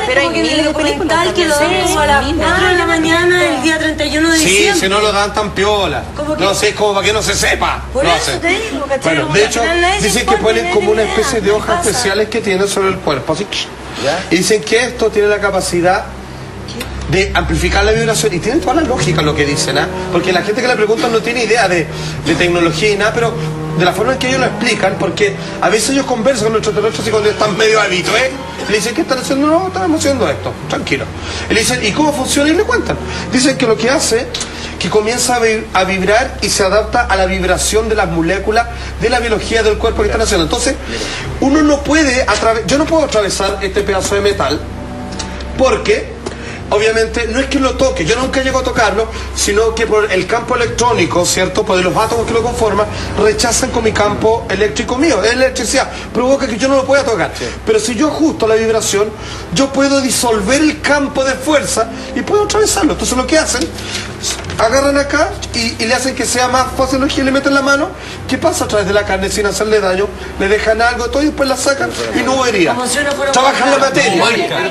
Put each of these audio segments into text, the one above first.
pero como que en el documental que lo dan como a las 4 de la mañana el día 31 de diciembre. Sí, si no lo dan tan piola. No sé, es como para que no se sepa. Por eso te digo, ¿cachai? Bueno, de hecho, dicen que ponen como una especie de hojas especiales que tienen sobre el cuerpo, así. Y dicen que esto tiene la capacidad de amplificar la vibración, y tienen toda la lógica lo que dicen, ¿eh? Porque la gente que le preguntan no tiene idea de tecnología y nada, pero de la forma en que ellos lo explican, porque a veces ellos conversan con los extraterrestres y cuando están medio hábitos, le dicen, ¿qué están haciendo? No, estamos haciendo esto, tranquilo. Y le dicen, ¿y cómo funciona? Y le cuentan. Dicen que lo que hace, que comienza a vibrar y se adapta a la vibración de las moléculas de la biología del cuerpo que están haciendo. Entonces, uno no puede, yo no puedo atravesar este pedazo de metal, porque obviamente no es que lo toque, yo nunca llego a tocarlo, sino que por el campo electrónico, ¿cierto? Pues de los átomos que lo conforman, rechazan con mi campo eléctrico mío, es electricidad, provoca que yo no lo pueda tocar. Sí. Pero si yo ajusto la vibración, yo puedo disolver el campo de fuerza y puedo atravesarlo. Entonces lo que hacen, agarran acá y le hacen que sea más fácil, y le meten la mano, ¿qué pasa a través de la carne sin hacerle daño? Le dejan algo todo y después la sacan y no hubiría. Trabajan la materia.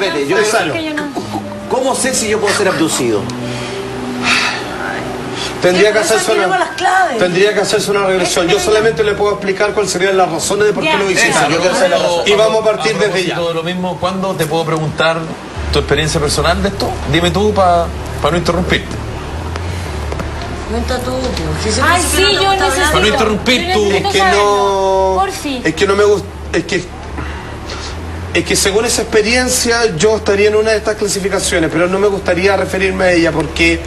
¿Cómo sé si yo puedo ser abducido? Tendría que hacerse una regresión. Yo solamente le puedo explicar cuáles serían las razones de por qué lo hiciste. Y vamos a partir desde ya. Todo lo mismo, ¿cuándo te puedo preguntar tu experiencia personal de esto? Dime tú para no interrumpirte. Cuenta tú. Ay, sí, yo necesito. Para no interrumpir tú. Es que no me gusta. Es que según esa experiencia yo estaría en una de estas clasificaciones, pero no me gustaría referirme a ella porque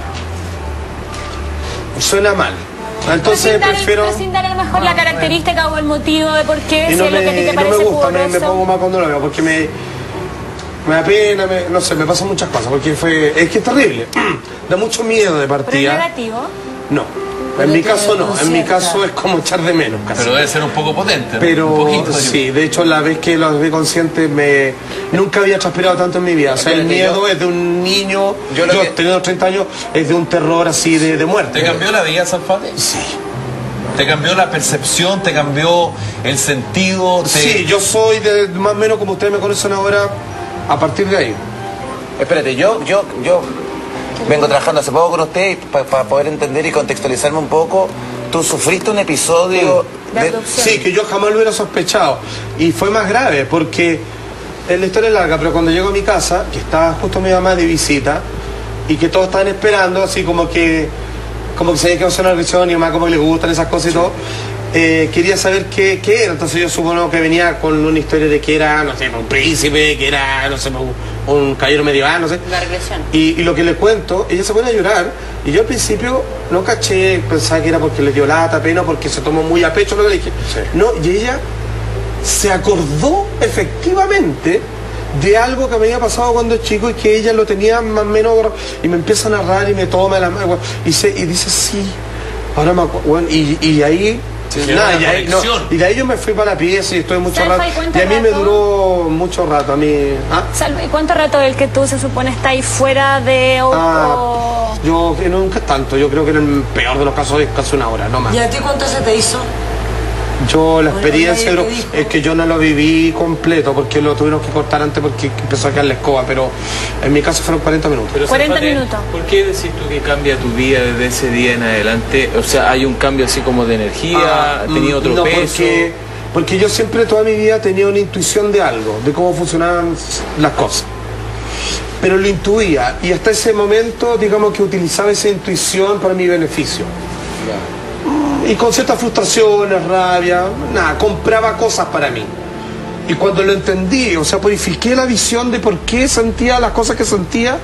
suena mal. Entonces prefiero... Sin dar a lo mejor la característica o el motivo de por qué, si es lo que a ti te parece no me gusta, pudoroso. me pongo mal cuando lo veo, porque me da pena, no sé, me pasan muchas cosas, porque es que es terrible. Da mucho miedo de partida. ¿Pero es negativo? No. En mi caso no, en mi caso es como echar de menos casi. Pero debe ser un poco potente, ¿no? Pero un poquito, sí, de hecho la vez que lo vi consciente nunca había transpirado tanto en mi vida. O sea, el miedo es de un niño, yo teniendo 30 años, es de un terror así de muerte. ¿Te cambió la vida, Salfate? Sí. ¿Te cambió la percepción? ¿Te cambió el sentido? Sí, yo soy más o menos como ustedes me conocen ahora, a partir de ahí. Espérate, yo vengo trabajando hace poco con usted para poder entender y contextualizarme un poco. Tú sufriste un episodio Sí, que yo jamás lo hubiera sospechado. Y fue más grave porque la historia es larga, pero cuando llego a mi casa, que estaba justo mi mamá de visita y que todos estaban esperando, así como que sabía que iba a hacer una regresión y a mamá como que le gustan esas cosas y todo, quería saber qué era. Entonces yo supongo que venía con una historia de que era, no sé, un príncipe, que era, no sé, un caballero medieval, no sé. La regresión. Y lo que le cuento, ella se pone a llorar y yo al principio no caché, pensaba que era porque le dio lata, pena, porque se tomó muy a pecho lo que le dije. Sí. No, y ella se acordó efectivamente de algo que me había pasado cuando chico y que ella lo tenía más o menos, y me empieza a narrar y me toma la mano y dice sí, ahora me acuerdo, bueno, y ahí sí, nada, y de ahí yo me fui para la pieza y estuve mucho rato y a mí me duró mucho rato a mí. ¿Cuánto rato el que tú se supone está ahí fuera de yo nunca tanto, yo creo que en el peor de los casos es casi una hora, no más. ¿Y a ti cuánto se te hizo? Yo la experiencia es que yo no lo viví completo porque lo tuvieron que cortar antes porque empezó a quedar la escoba, pero en mi caso fueron 40 minutos. Pero 40 minutos. ¿Por qué decís tú que cambia tu vida desde ese día en adelante? O sea, ¿hay un cambio así como de energía? ¿Tenía otro peso? Porque yo siempre toda mi vida tenía una intuición de algo, de cómo funcionaban las cosas. Pero lo intuía y hasta ese momento, digamos que utilizaba esa intuición para mi beneficio. Y con ciertas frustraciones, rabia, nada, compraba cosas para mí. Y cuando lo entendí, o sea, purifiqué la visión de por qué sentía las cosas que sentía,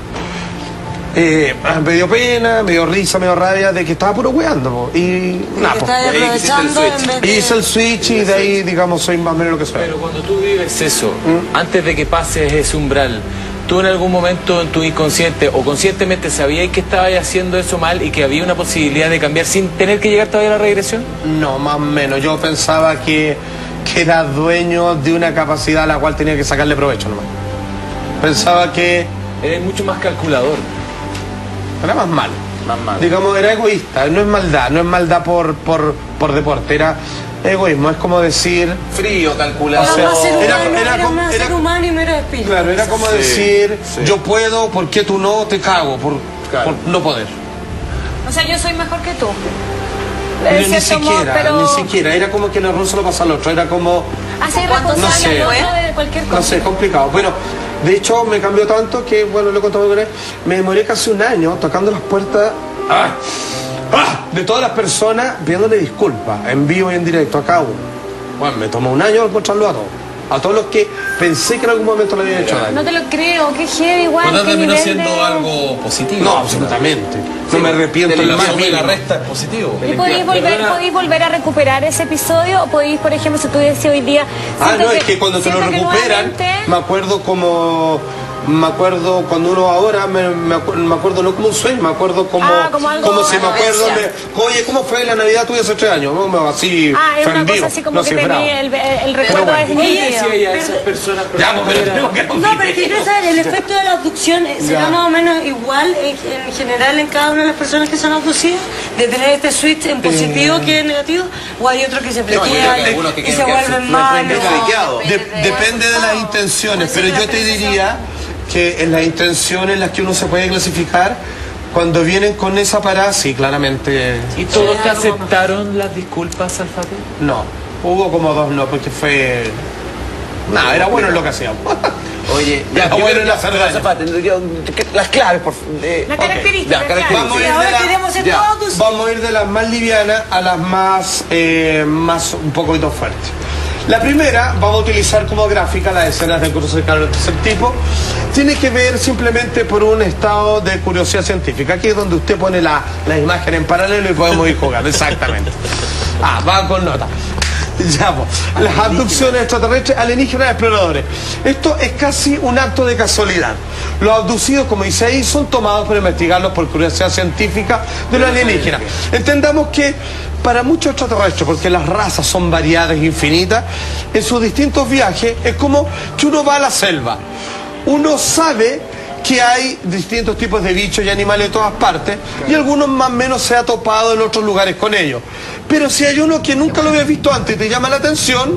me dio pena, me dio risa, me dio rabia de que estaba puro weando. Y nada, hice el switch y de ahí, digamos, soy más o menos lo que soy. Pero cuando tú vives eso, antes de que pases ese umbral, ¿tú en algún momento en tu inconsciente o conscientemente sabías que estabas haciendo eso mal y que había una posibilidad de cambiar sin tener que llegar todavía a la regresión? No, más o menos. Yo pensaba que era dueño de una capacidad a la cual tenía que sacarle provecho nomás. Pensaba que... Eres mucho más calculador. Era más malo. Digamos, era egoísta. No es maldad por deporte. egoísmo, es como decir... Frío, calculado. O sea, Era un ser humano y mero espíritu. Claro, era como decir, yo puedo, ¿por qué tú no? Te cago por no poder. O sea, yo soy mejor que tú. Ni siquiera, era como que el error se lo pasa al otro, era como... Hacer no sé, de cualquier cosa. no sé, complicado. Bueno, de hecho me cambió tanto que, bueno, lo he contado con él, me demoré casi un año tocando las puertas de todas las personas pidiéndole disculpas, en vivo y en directo, a cada uno. Bueno, me tomó un año encontrarlo a todos los que pensé que en algún momento le había hecho daño. No te lo creo, qué heavy, igual. ¿Podrá qué terminar nivel siendo de... algo positivo? No, absolutamente. No me arrepiento La del más suma y la mínimo. resta es positivo. ¿Y podéis volver a recuperar ese episodio? ¿O podéis, por ejemplo, si tú decís hoy día... No, es que cuando te lo siento que recuperan, nuevamente- me acuerdo cuando uno ahora, me acuerdo no como un sueño, me acuerdo como, como algo- como si me acuerdo, oye, ¿cómo fue la Navidad tuya hace 3 años? No, así, es fue una en cosa vivo, así como no que cifrado. tenía el recuerdo bueno. es ¿Qué nítido. decía ella esas personas? Ya, pues, pero tengo que No, pero es que quiero saber, el efecto de la abducción será Ya. más o menos igual en general en cada una de las personas que son abducidas, de tener este switch en positivo que en negativo, o hay otro que se creo que bloquea hay algunos que y quieren se quedarse vuelven friqueados. malos. Depende de las intenciones, pero yo te diría que en las intenciones en las que uno se puede clasificar, cuando vienen con esa parada, sí, claramente, ¿Y todos te aceptaron las disculpas, Alfate? no. Hubo como 2 no, porque fue... Nada, era bueno en lo que hacíamos. Oye, Ya, yo bueno, quiero- en la cerda. Zapata, las claves, por favor. La característica, Ya, características. Vamos a ir Ahora de la- queremos ser ya. todos abducidos. Vamos a ir de las más livianas a las más un poquito fuertes. La primera, vamos a utilizar como gráfica las escenas de encuentro cercano del tercer tipo. Tiene que ver simplemente por un estado de curiosidad científica. Aquí es donde usted pone la imagen en paralelo y podemos ir jugando, exactamente. Va con nota. Ya, pues, las abducciones extraterrestres, alienígenas, exploradores. Esto es casi un acto de casualidad. Los abducidos, como dice ahí, son tomados para investigarlos por curiosidad científica de los alienígenas. Entendamos que para muchos extraterrestres, porque las razas son variadas e infinitas, en sus distintos viajes es como que uno va a la selva. Uno sabe que hay distintos tipos de bichos y animales en todas partes, y algunos más o menos se ha topado en otros lugares con ellos. Pero si hay uno que nunca lo habías visto antes y te llama la atención,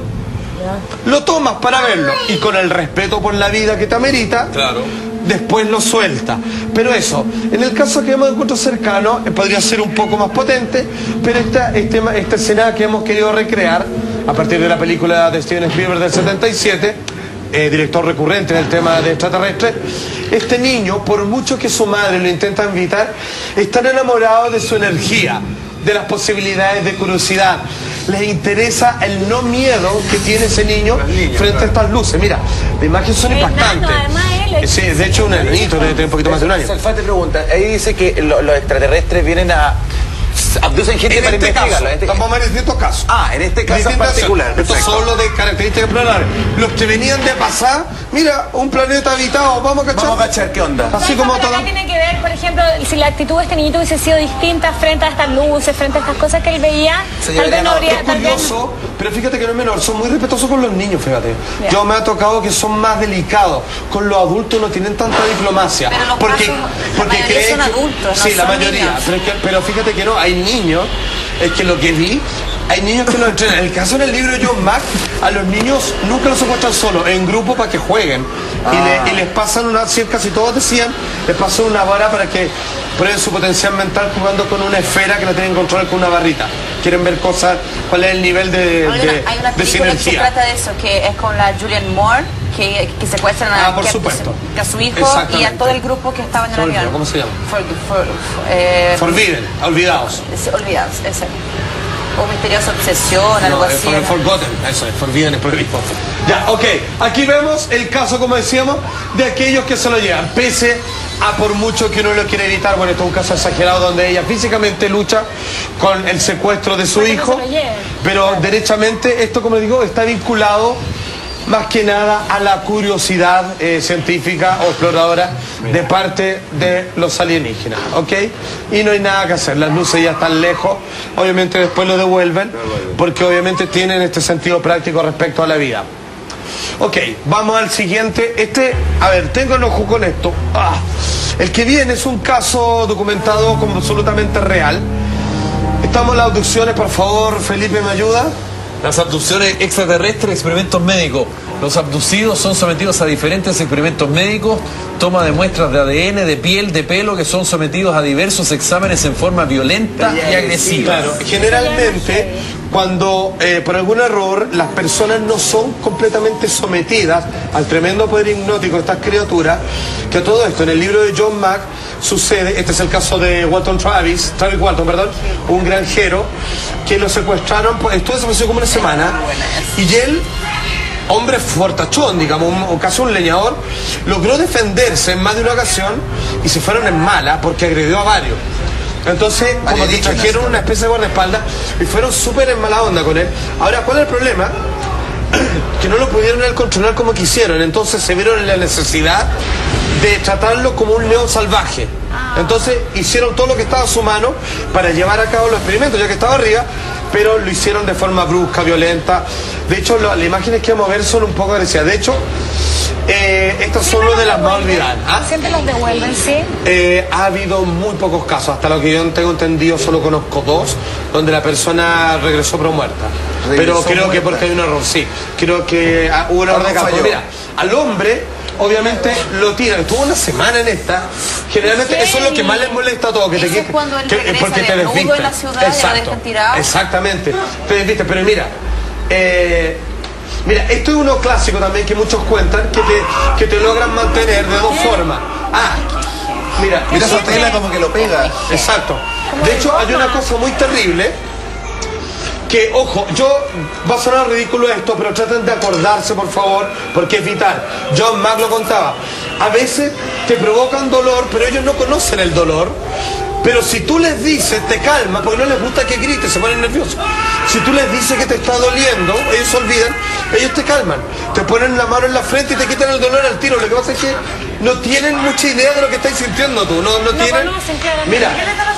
lo tomas para verlo, y con el respeto por la vida que te amerita, Claro. después lo suelta. Pero eso, en el caso que hemos encuentro cercano, podría ser un poco más potente, pero esta escena que hemos querido recrear, a partir de la película de Steven Spielberg del 77, director recurrente del tema de extraterrestres, este niño, por mucho que su madre lo intenta invitar, está enamorado de su energía, de las posibilidades de curiosidad. Les interesa el no miedo que tiene ese niño frente a estas luces. Mira, las imágenes son Es impactantes. nano, además él Sí, de hecho un enanito, debe tener un poquito más de un año. Salfate pregunta, ahí dice que los extraterrestres vienen a... abducen gente En para este caso, investigarlo. En este- vamos a ver distintos casos. en este caso en Distintas particular. acciones. Esto perfecto. solo de características explorables. Los que venían de pasar, mira, un planeta habitado, vamos a cachar. Vamos a cachar qué onda. Así No, como pero todo. acá tiene que ver, por ejemplo, si la actitud de este niñito hubiese sido distinta frente a estas luces, frente a estas cosas que él veía, Señora tal vez no Llano, habría... Es tal vez- curioso, pero fíjate que no es menor, son muy respetuosos con los niños, fíjate. Ya. Yo me ha tocado que son más delicados, con los adultos no tienen tanta diplomacia. Pero los porque casos, la mayoría creen son que- adultos, no sí, la son mayoría, niños. pero fíjate que no, hay niños, es que lo que vi, hay niños que los entrenan. En el caso del libro de John Mack, a los niños nunca los secuestran solos, en grupo para que jueguen. Y les pasan una, casi todos decían, les pasan una vara para que prueben su potencial mental jugando con una esfera que la tienen que controlar con una barrita. Quieren ver cosas, cuál es el nivel de Hay una película que se sinergia. trata de eso, que es con la Julianne Moore, que secuestran Por que supuesto. a su hijo y Exactamente. a todo el grupo que estaba en el Se me olvidó, avión. ¿cómo se llama? Forbidden. Forbidden, olvidados. Olvidados, ese. O misteriosa obsesión, algo No, así. es Forgotten, eso es, Forbidden es prohibido. Ya, ok, aquí vemos el caso, como decíamos, de aquellos que se lo llevan, pese a por mucho que uno lo quiere evitar. Bueno, esto es un caso exagerado donde ella físicamente lucha con el secuestro de su Para que no hijo, se lo lleven. pero derechamente esto, como digo, está vinculado más que nada a la curiosidad científica o exploradora de parte de los alienígenas, ¿ok? Y no hay nada que hacer, las luces ya están lejos, obviamente después lo devuelven, porque obviamente tienen este sentido práctico respecto a la vida. Ok, vamos al siguiente. A ver, tengo el ojo con esto. El que viene es un caso documentado como absolutamente real. Estamos en las abducciones, por favor, Felipe, ¿me ayuda? Las abducciones extraterrestres, experimentos médicos. Los abducidos son sometidos a diferentes experimentos médicos, toma de muestras de ADN, de piel, de pelo, que son sometidos a diversos exámenes en forma violenta y agresiva. Claro, generalmente cuando por algún error las personas no son completamente sometidas al tremendo poder hipnótico de estas criaturas, que todo esto en el libro de John Mack sucede. Este es el caso de Travis Walton, perdón, un granjero que lo secuestraron, estuvo desaparecido como una semana, y él, hombre fortachón, digamos, casi un leñador, logró defenderse en más de una ocasión y se fueron en mala porque agredió a varios. Entonces, como que trajeron una especie de guardaespaldas y fueron súper en mala onda con él. Ahora, ¿cuál es el problema? Que no lo pudieron controlar como quisieron, entonces se vieron en la necesidad de tratarlo como un león salvaje. Entonces hicieron todo lo que estaba a su mano para llevar a cabo los experimentos, ya que estaba arriba, pero lo hicieron de forma brusca, violenta. De hecho, las imágenes que vamos a ver son un poco agresivas. De hecho, estas son una de las más olvidadas. ¿Siempre los devuelven, sí? Ha habido muy pocos casos, hasta lo que yo tengo entendido solo conozco 2, donde la persona regresó pero muerta. Pero creo que porque hay un error, sí. Creo que hubo un error de campo. Mira, al hombre, obviamente, lo tiran. Estuvo una semana en esta. Generalmente eso es lo que más les molesta a todos. Que te, cuando él regresa porque te desnudo desvisten. en la ciudad y lo dejan tirado. Exactamente. Te desvisten. Pero mira, mira, esto es uno clásico también que muchos cuentan, que te logran mantener de 2 formas. Mira esa tela como que lo pega. Exacto. De hecho, hay una cosa muy terrible que, ojo, va a sonar ridículo esto, pero traten de acordarse, por favor, porque es vital. John Mack lo contaba. A veces te provocan dolor, pero ellos no conocen el dolor. Pero si tú les dices, te calma, porque no les gusta que grites, se ponen nerviosos. Si tú les dices que te está doliendo, ellos se olvidan, ellos te calman. Te ponen la mano en la frente y te quitan el dolor al tiro. Lo que pasa es que no tienen mucha idea de lo que estás sintiendo tú. No tienen. Mira,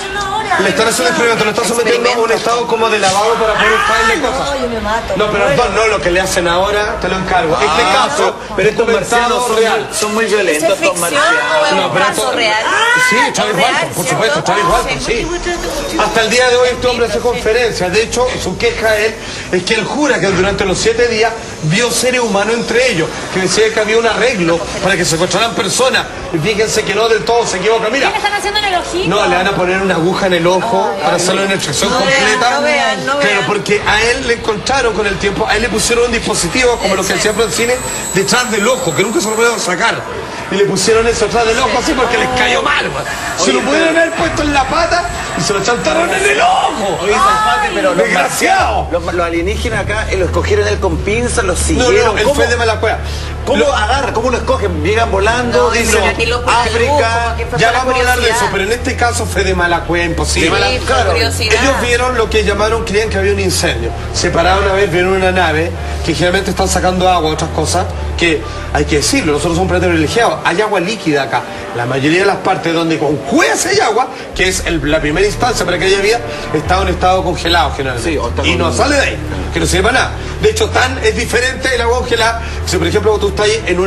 le están haciendo experimento, lo están sometiendo a un estado como de lavado para poder traerle cosas. No, yo me mato. No, pero no, lo que le hacen ahora, te lo encargo. Este caso, pero estos marcianos son muy violentos, estos marcianos. No, pero caso real. Sí, Travis Walton, por supuesto, Travis Walton, sí. Hasta el día de hoy este hombre hace conferencias. De hecho, su queja es que él jura que durante los 7 días vio seres humanos entre ellos, que decía que había un arreglo para que secuestraran personas. Y fíjense que no del todo se equivoca. Mira, ¿qué le están haciendo en el ojito? no, le van a poner una aguja en el ojo para hacerle una extracción completa. No vean. Pero porque a él le encontraron con el tiempo, a él le pusieron un dispositivo, como lo que decía Francine, detrás del ojo, que nunca se lo pudieron sacar. Y le pusieron eso detrás del ojo así porque les cayó mal. Se lo pudieron haber puesto en la pata y se lo chantaron en el ojo. Oye, Salfate, pero desgraciado. Los alienígenas acá lo escogieron él con pinzas, lo siguieron. No, él fue de mala cueva. ¿Cómo agarra? ¿Cómo lo escogen? Llegan volando, dicen África. Ya vamos a hablar de eso, pero en este caso fue de mala cueva, imposible. Claro. Ellos vieron lo que llamaron, creían que había un incendio. Se pararon una vez, vieron una nave que generalmente están sacando agua, otras cosas, que hay que decirlo, nosotros somos un planeta privilegiado. Hay agua líquida acá. La mayoría de las partes donde con juez hay agua, que es la primera instancia para que haya vida, está en estado congelado generalmente. Sí, y no sale de ahí, que no sirve para nada. De hecho, es diferente el agua congelada. Si por ejemplo tú estás en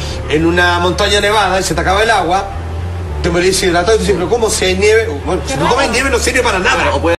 una montaña nevada y se te acaba el agua, te morís hidratado y tú dices, pero ¿cómo si hay nieve? Bueno, si no tomas nieve no sirve para nada.